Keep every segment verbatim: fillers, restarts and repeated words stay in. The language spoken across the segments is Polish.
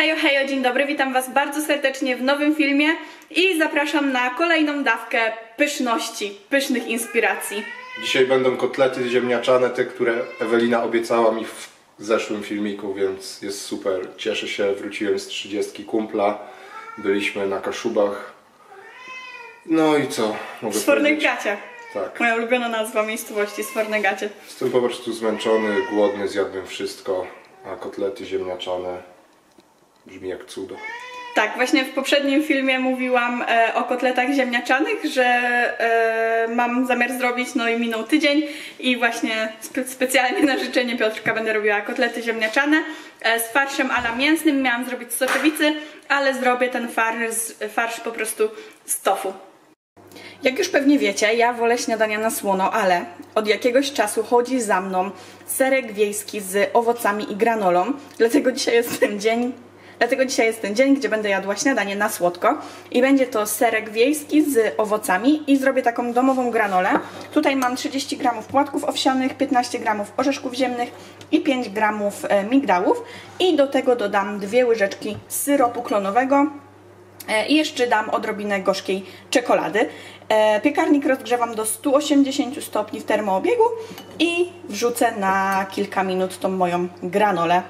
Hejo, hejo, dzień dobry, witam Was bardzo serdecznie w nowym filmie i zapraszam na kolejną dawkę pyszności, pysznych inspiracji. Dzisiaj będą kotlety ziemniaczane, te, które Ewelina obiecała mi w zeszłym filmiku, więc jest super. Cieszę się, wróciłem z trzydziestki kumpla, byliśmy na Kaszubach. No i co mogę W Sfornegacie. Tak. Moja ulubiona nazwa miejscowości, Sfornegacie. Jestem po prostu zmęczony, głodny, zjadłem wszystko, a kotlety ziemniaczane brzmi jak cudo. Tak, właśnie w poprzednim filmie mówiłam e, o kotletach ziemniaczanych, że e, mam zamiar zrobić, no i minął tydzień i właśnie spe specjalnie na życzenie Piotrka będę robiła kotlety ziemniaczane e, z farszem ala mięsnym. Miałam zrobić z soczewicy, ale zrobię ten farsz, farsz po prostu z tofu. Jak już pewnie wiecie, ja wolę śniadania na słono, ale od jakiegoś czasu chodzi za mną serek wiejski z owocami i granolą, dlatego dzisiaj jest ten dzień, dlatego dzisiaj jest ten dzień, gdzie będę jadła śniadanie na słodko i będzie to serek wiejski z owocami i zrobię taką domową granolę. Tutaj mam trzydzieści gramów płatków owsianych, piętnaście gramów orzeszków ziemnych i pięć gramów migdałów i do tego dodam dwie łyżeczki syropu klonowego. I jeszcze dam odrobinę gorzkiej czekolady. Piekarnik rozgrzewam do stu osiemdziesięciu stopni w termoobiegu i wrzucę na kilka minut tą moją granolę.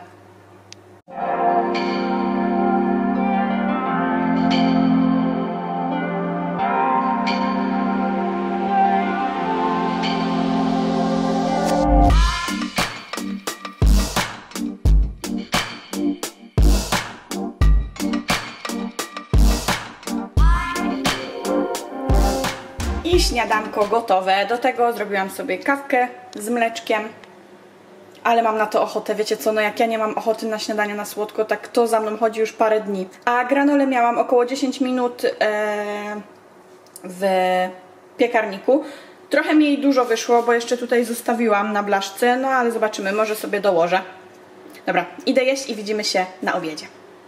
I śniadanko gotowe. Do tego zrobiłam sobie kawkę z mleczkiem, ale mam na to ochotę, wiecie co, no jak ja nie mam ochoty na śniadanie na słodko, tak to za mną chodzi już parę dni. A granolę miałam około dziesięć minut e, w piekarniku. Trochę mi jej dużo wyszło, bo jeszcze tutaj zostawiłam na blaszce, no ale zobaczymy, może sobie dołożę. Dobra, idę jeść i widzimy się na obiedzie.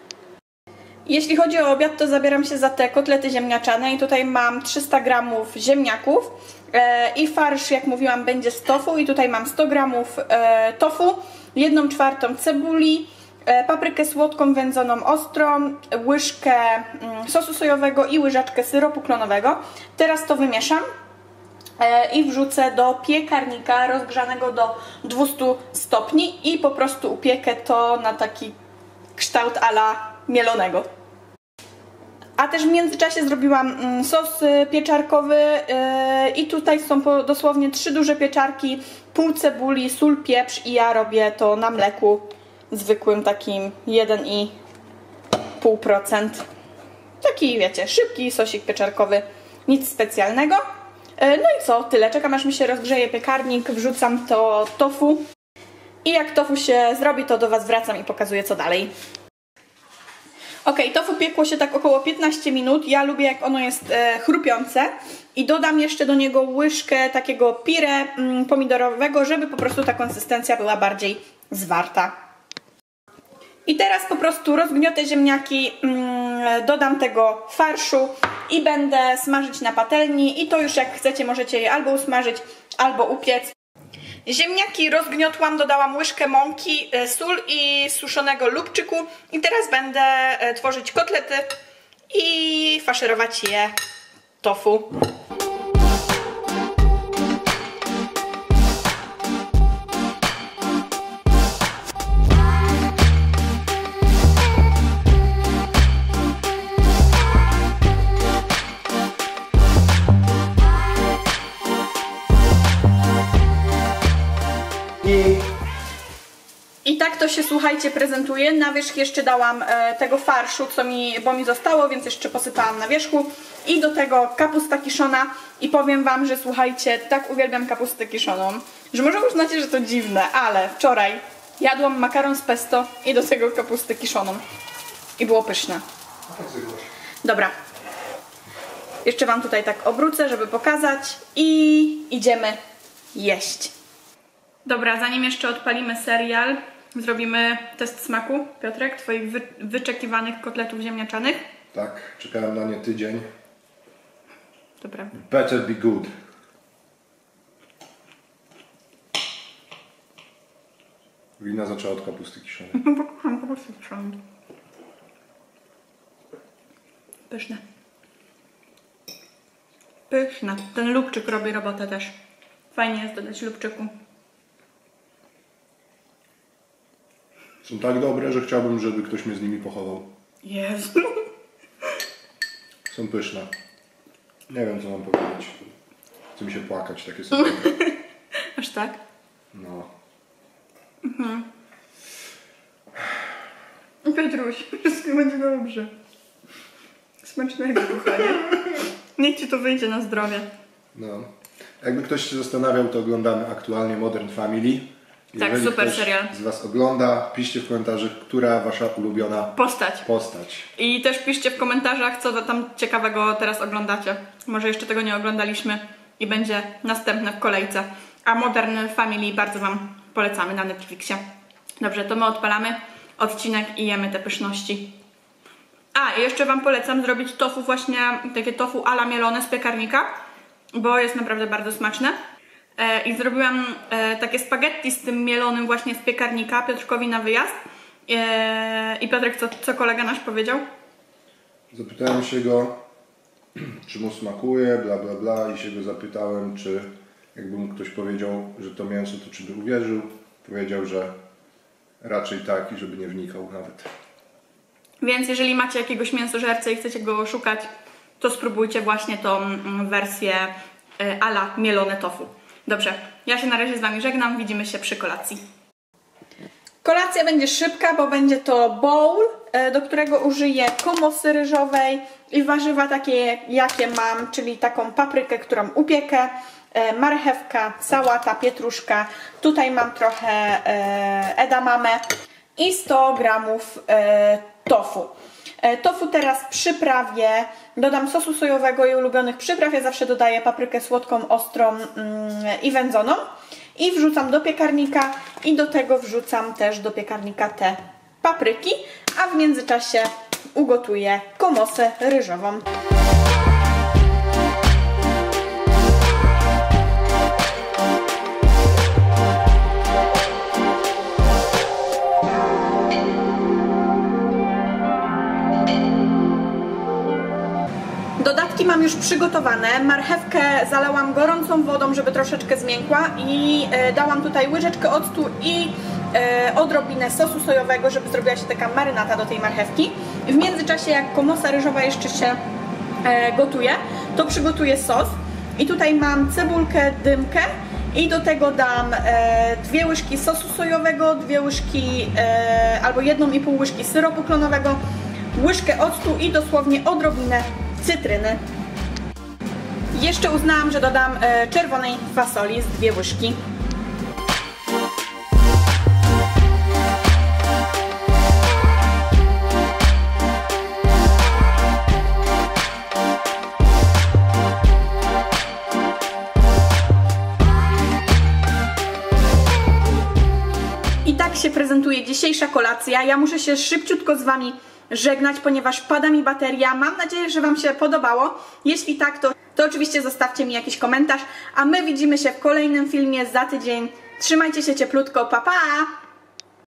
Jeśli chodzi o obiad, to zabieram się za te kotlety ziemniaczane i tutaj mam trzysta gramów ziemniaków e, i farsz, jak mówiłam, będzie z tofu i tutaj mam sto gramów e, tofu, jedną czwartą cebuli, e, paprykę słodką wędzoną ostrą, łyżkę mm, sosu sojowego i łyżeczkę syropu klonowego. Teraz to wymieszam e, i wrzucę do piekarnika rozgrzanego do dwustu stopni i po prostu upiekę to na taki kształt ala mielonego. A też w międzyczasie zrobiłam sos pieczarkowy yy, i tutaj są po, dosłownie trzy duże pieczarki, pół cebuli, sól, pieprz i ja robię to na mleku zwykłym, takim jeden i pół procent. Taki, wiecie, szybki sosik pieczarkowy, nic specjalnego. Yy, no i co? Tyle. Czekam, aż mi się rozgrzeje piekarnik, wrzucam to tofu i jak tofu się zrobi, to do Was wracam i pokazuję, co dalej. Ok, tofu piekło się tak około piętnaście minut. Ja lubię, jak ono jest e, chrupiące. I dodam jeszcze do niego łyżkę takiego pire mm, pomidorowego, żeby po prostu ta konsystencja była bardziej zwarta. I teraz po prostu rozgniotę ziemniaki, mm, dodam tego farszu i będę smażyć na patelni. I to już jak chcecie, możecie je albo usmażyć, albo upiec. Ziemniaki rozgniotłam, dodałam łyżkę mąki, sól i suszonego lubczyku i teraz będę tworzyć kotlety i faszerować je tofu. I tak to się, słuchajcie, prezentuje. Na wierzch jeszcze dałam e, tego farszu, co mi, bo mi zostało, więc jeszcze posypałam na wierzchu. I do tego kapusta kiszona. I powiem Wam, że słuchajcie, tak uwielbiam kapustę kiszoną, że może uznacie, że to dziwne, ale wczoraj jadłam makaron z pesto i do tego kapustę kiszoną. I było pyszne. Dobra. Jeszcze Wam tutaj tak obrócę, żeby pokazać. I idziemy jeść. Dobra, zanim jeszcze odpalimy serial, zrobimy test smaku. Piotrek, Twoich wy wyczekiwanych kotletów ziemniaczanych. Tak, czekałem na nie tydzień. Dobra. Better be good. Wina zaczęła od kapusty kiszonej. No bo kocham kapustę kiszoną. Pyszne. Pyszne. Ten lubczyk robi robotę też. Fajnie jest dodać lubczyku. Są tak dobre, że chciałbym, żeby ktoś mnie z nimi pochował. Jezu. Są pyszne. Nie wiem, co mam powiedzieć. Chce mi się płakać, takie są dobre. Aż tak? No. Mhm. Piotruś, wszystko będzie dobrze. Smacznego, kochanie. Niech ci to wyjdzie na zdrowie. No. Jakby ktoś się zastanawiał, to oglądamy aktualnie Modern Family. Tak, Jeżeli super ktoś serial. z Was ogląda, piszcie w komentarzach, która Wasza ulubiona Postać. postać. I też piszcie w komentarzach, co tam ciekawego teraz oglądacie. Może jeszcze tego nie oglądaliśmy i będzie następne w kolejce. A Modern Family bardzo Wam polecamy na Netflixie. Dobrze, to my odpalamy odcinek i jemy te pyszności. A, i jeszcze Wam polecam zrobić tofu właśnie, takie tofu ala mielone z piekarnika, bo jest naprawdę bardzo smaczne. E, I zrobiłam e, takie spaghetti z tym mielonym właśnie z piekarnika Piotrkowi na wyjazd. E, I Piotrek, co, co kolega nasz powiedział? Zapytałem się go, czy mu smakuje, bla bla bla, i się go zapytałem, czy jakby mu ktoś powiedział, że to mięso, to czy by uwierzył. Powiedział, że raczej tak i żeby nie wnikał nawet. Więc jeżeli macie jakiegoś mięsożercę i chcecie go szukać, to spróbujcie właśnie tą wersję a la mielone tofu. Dobrze, ja się na razie z Wami żegnam, widzimy się przy kolacji. Kolacja będzie szybka, bo będzie to bowl, do którego użyję komosy ryżowej i warzywa takie, jakie mam, czyli taką paprykę, którą upiekę, marchewka, sałata, pietruszka. Tutaj mam trochę edamame i sto gramów tofu. Tofu teraz przyprawię, dodam sosu sojowego i ulubionych przypraw. Ja zawsze dodaję paprykę słodką, ostrą mm, i wędzoną. I wrzucam do piekarnika i do tego wrzucam też do piekarnika te papryki, a w międzyczasie ugotuję komosę ryżową. Dodatki mam już przygotowane. Marchewkę zalałam gorącą wodą, żeby troszeczkę zmiękła i e, dałam tutaj łyżeczkę octu i e, odrobinę sosu sojowego, żeby zrobiła się taka marynata do tej marchewki. W międzyczasie, jak komosa ryżowa jeszcze się e, gotuje, to przygotuję sos. I tutaj mam cebulkę, dymkę i do tego dam e, dwie łyżki sosu sojowego, dwie łyżki e, albo jedną i pół łyżki syropu klonowego, łyżkę octu i dosłownie odrobinę cytryny. Jeszcze uznałam, że dodam e, czerwonej fasoli z dwie łyżki. I tak się prezentuje dzisiejsza kolacja. Ja muszę się szybciutko z Wami żegnać, ponieważ pada mi bateria. Mam nadzieję, że Wam się podobało. Jeśli tak, to, to oczywiście zostawcie mi jakiś komentarz, a my widzimy się w kolejnym filmie za tydzień. Trzymajcie się cieplutko, pa pa!